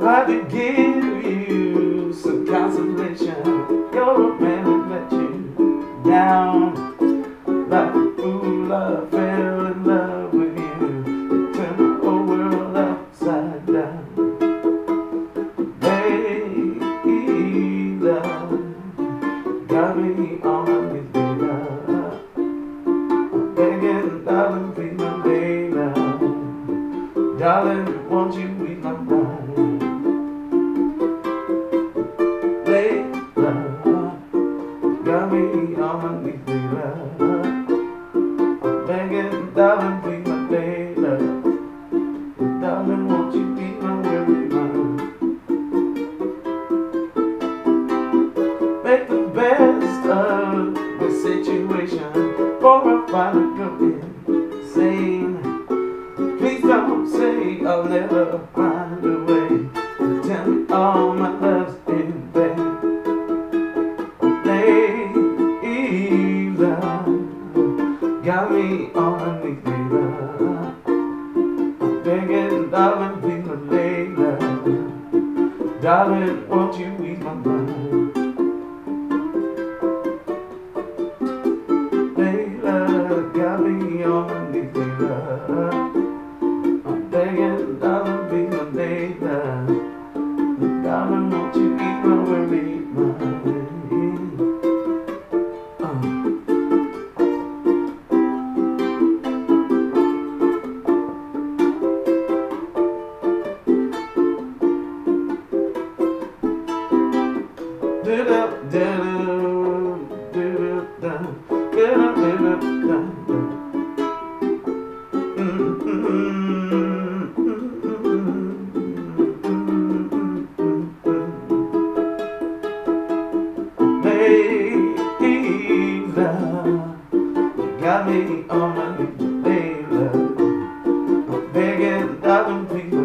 Tried to give you some consolation. Your man who let you down. Like a fool, I fell in love with you. It turned the whole world upside down. Baby, love got me on my knees, baby. I'm begging, darling, please, my baby. Darling, won't you be my bride? Got me on my knees, baby. I'm begging, darling, please, my baby. Darling, won't you be my worry man? Make the best of the situation, for I finally go insane. Please don't say I'll never find a way to tell me all my love's in vain. Got me on my knees, baby. I'm begging, darling, please, my lady. Darling, won't you ease my mind? Layla, got me on my knees, baby. I'm begging, darling, please, my lady. Darling, won't you ease my worry mind? Got me on my knees, baby. I'm begging, darling, please.